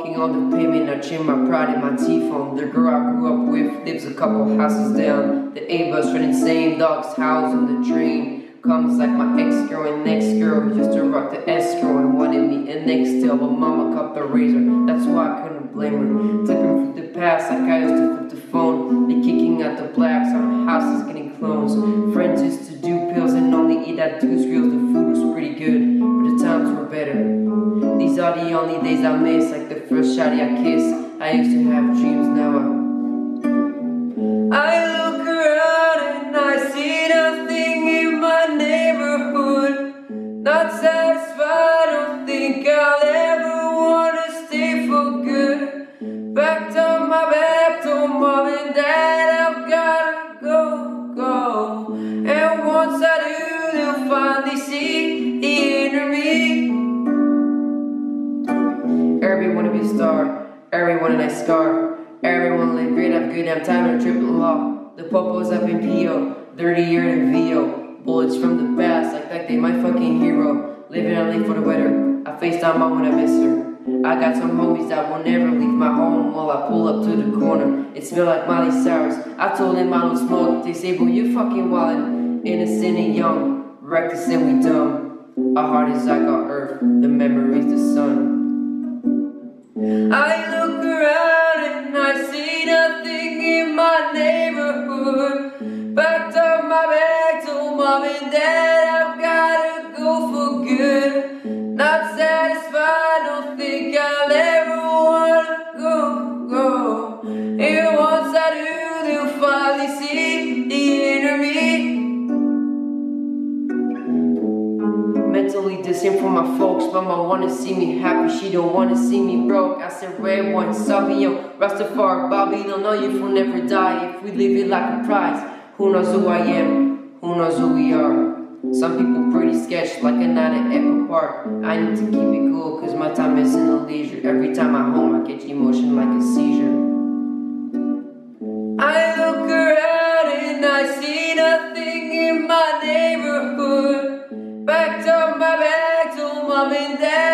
walking on the pavement, I chain my pride in my T-phone. The girl I grew up with lives a couple houses down. The A-bus running same, dogs house on the drain. Comes like my ex-girl and next girl who used to rock the S-girl and wanted me an Nextel, but mama cut the razor, that's why I couldn't blame her. Flipping through the past like I used to flip the phone. They kicking out the blacks on houses getting clones. Friends used to do pills and only eat at Deuce Reels. The food was pretty good, but the times were better. These are the only days I miss, like the first shawty I kissed. I used to have dreams, now I look around and I see nothing in my neighborhood. Not satisfied, don't think I'll ever wanna stay for good. Backed on my back, told mom and dad I've gotta go. And once I do, they'll finally see the inner me. Everyone to be a star, everyone a nice scar. Everyone live great, have good damn time in a triple law. The popos up in P.O., 30 year in V.O. Bullets from the past, like they my fucking hero. Living on late for the weather, I FaceTime mom when I miss her. I got some homies that will never leave my home while I pull up to the corner. It smell like Miley Cyrus, I told them I don't smoke. They say, boy, you fucking wildin'. Innocent and young, reckless and we dumb. Our heart is like our earth, the memory's the sun. I look around and I see nothing in my neighborhood. Backed up my bag, told mom and dad I've gotta go for good. Not satisfied, don't think I'll ever wanna go. And once I do, they'll finally see the inner me. Mentally distant from my folks, mama wanna see me happy, she don't wanna see me broke. I said red one, Savio, Rastafari, Bobby, don't know if we'll never die if we live it like a prize. Who knows who I am, who knows who we are. Some people pretty sketch like a night at Echo Park. I need to keep it cool cause my time isn't a leisure. Every time I'm home I catch emotion like a seizure. I look around and I see nothing in my neighborhood. Backed up my bag, told mom and dad